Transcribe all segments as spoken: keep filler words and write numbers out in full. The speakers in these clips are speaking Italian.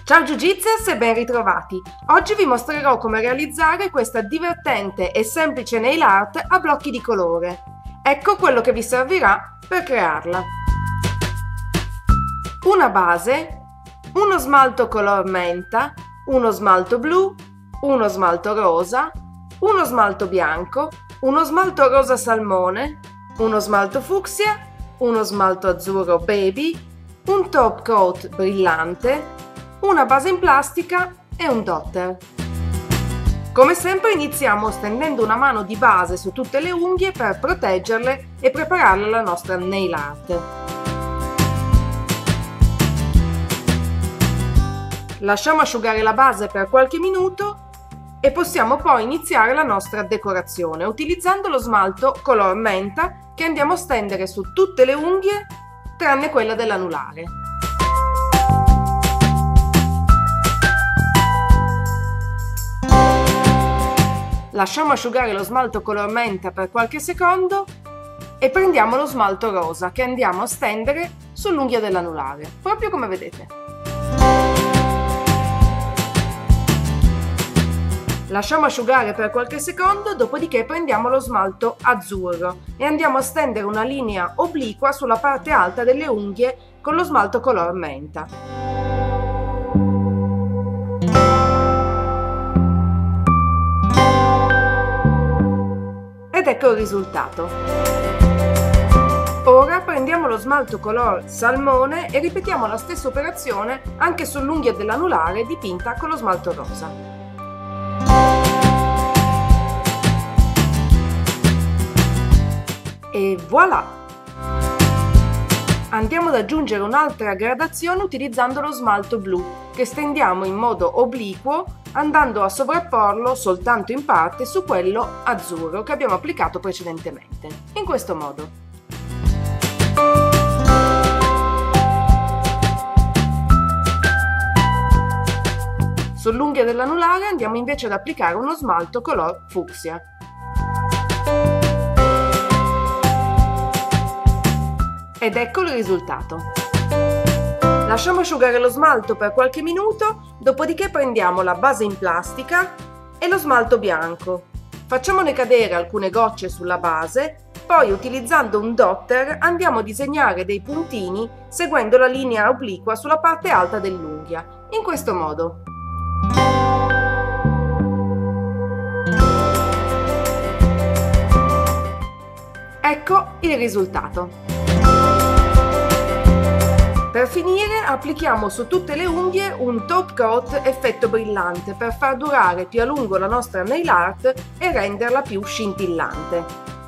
Ciao Jiu-Jitsus e ben ritrovati! Oggi vi mostrerò come realizzare questa divertente e semplice nail art a blocchi di colore. Ecco quello che vi servirà per crearla. Una base, uno smalto color menta, uno smalto blu, uno smalto rosa, uno smalto bianco, uno smalto rosa salmone, uno smalto fucsia, uno smalto azzurro baby, un top coat brillante, una base in plastica e un dotter. Come sempre iniziamo stendendo una mano di base su tutte le unghie per proteggerle e prepararle alla nostra nail art. Lasciamo asciugare la base per qualche minuto e possiamo poi iniziare la nostra decorazione utilizzando lo smalto color menta che andiamo a stendere su tutte le unghie tranne quella dell'anulare. Lasciamo asciugare lo smalto color menta per qualche secondo e prendiamo lo smalto rosa che andiamo a stendere sull'unghia dell'anulare, proprio come vedete. Lasciamo asciugare per qualche secondo, dopodiché prendiamo lo smalto azzurro e andiamo a stendere una linea obliqua sulla parte alta delle unghie con lo smalto color menta. Ed ecco il risultato. Ora prendiamo lo smalto color salmone e ripetiamo la stessa operazione anche sull'unghia dell'anulare dipinta con lo smalto rosa. E voilà! Andiamo ad aggiungere un'altra gradazione utilizzando lo smalto blu che stendiamo in modo obliquo andando a sovrapporlo soltanto in parte su quello azzurro che abbiamo applicato precedentemente, in questo modo. Sull'unghia dell'anulare andiamo invece ad applicare uno smalto color fucsia. Ed ecco il risultato. Lasciamo asciugare lo smalto per qualche minuto, dopodiché prendiamo la base in plastica e lo smalto bianco. Facciamone cadere alcune gocce sulla base, poi utilizzando un dotter andiamo a disegnare dei puntini seguendo la linea obliqua sulla parte alta dell'unghia, in questo modo. Ecco il risultato. Per finire applichiamo su tutte le unghie un top coat effetto brillante per far durare più a lungo la nostra nail art e renderla più scintillante.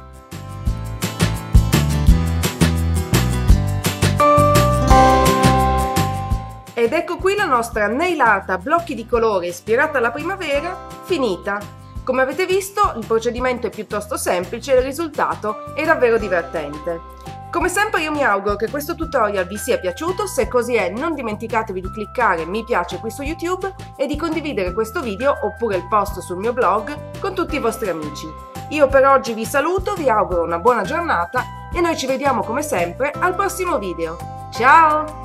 Ed ecco qui la nostra nail art a blocchi di colore ispirata alla primavera finita. Come avete visto il procedimento è piuttosto semplice e il risultato è davvero divertente. Come sempre io mi auguro che questo tutorial vi sia piaciuto, se così è non dimenticatevi di cliccare mi piace qui su YouTube e di condividere questo video oppure il post sul mio blog con tutti i vostri amici. Io per oggi vi saluto, vi auguro una buona giornata e noi ci vediamo come sempre al prossimo video. Ciao!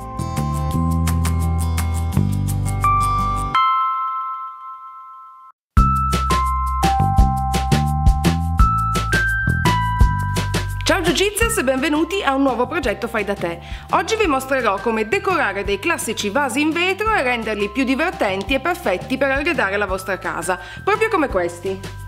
Ciao Jiu-Jitsers e benvenuti a un nuovo progetto Fai da te. Oggi vi mostrerò come decorare dei classici vasi in vetro e renderli più divertenti e perfetti per arredare la vostra casa, proprio come questi.